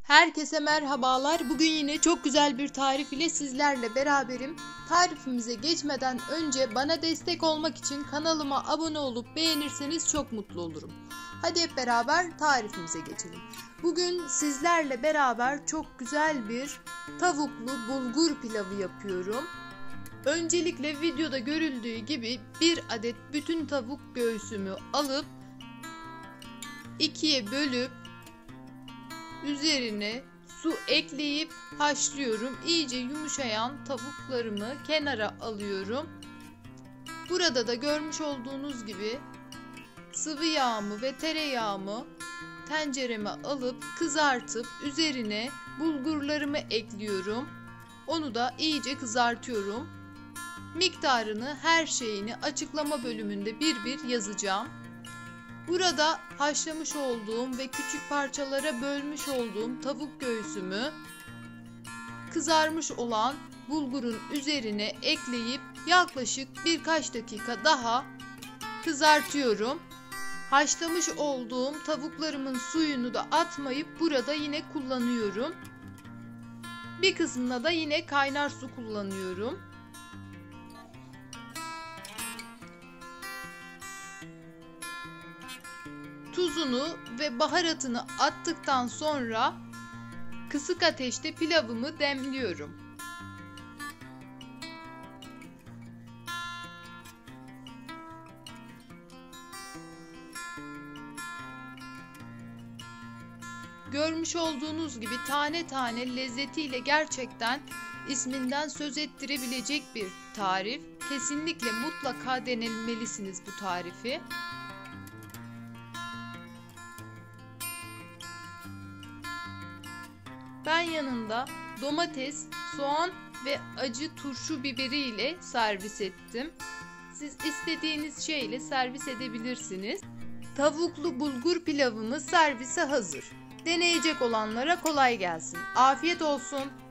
Herkese merhabalar. Bugün yine çok güzel bir tarif ile sizlerle beraberim. Tarifimize geçmeden önce bana destek olmak için kanalıma abone olup beğenirseniz çok mutlu olurum. Hadi hep beraber tarifimize geçelim. Bugün sizlerle beraber çok güzel bir tavuklu bulgur pilavı yapıyorum. Öncelikle videoda görüldüğü gibi bir adet bütün tavuk göğsümü alıp ikiye bölüp üzerine su ekleyip haşlıyorum. İyice yumuşayan tavuklarımı kenara alıyorum. Burada da görmüş olduğunuz gibi sıvı yağımı ve tereyağımı tencereme alıp kızartıp üzerine bulgurlarımı ekliyorum. Onu da iyice kızartıyorum. Miktarını, her şeyini açıklama bölümünde bir yazacağım. Burada haşlamış olduğum ve küçük parçalara bölmüş olduğum tavuk göğsümü kızarmış olan bulgurun üzerine ekleyip yaklaşık birkaç dakika daha kızartıyorum. Haşlamış olduğum tavuklarımın suyunu da atmayıp burada yine kullanıyorum. Bir kısmına da yine kaynar su kullanıyorum. Tuzunu ve baharatını attıktan sonra kısık ateşte pilavımı demliyorum. Görmüş olduğunuz gibi tane tane lezzetiyle gerçekten isminden söz ettirebilecek bir tarif. Kesinlikle mutlaka denemelisiniz bu tarifi. Ben yanında domates, soğan ve acı turşu biberi ile servis ettim. Siz istediğiniz şeyle servis edebilirsiniz. Tavuklu bulgur pilavımız servise hazır. Deneyecek olanlara kolay gelsin. Afiyet olsun.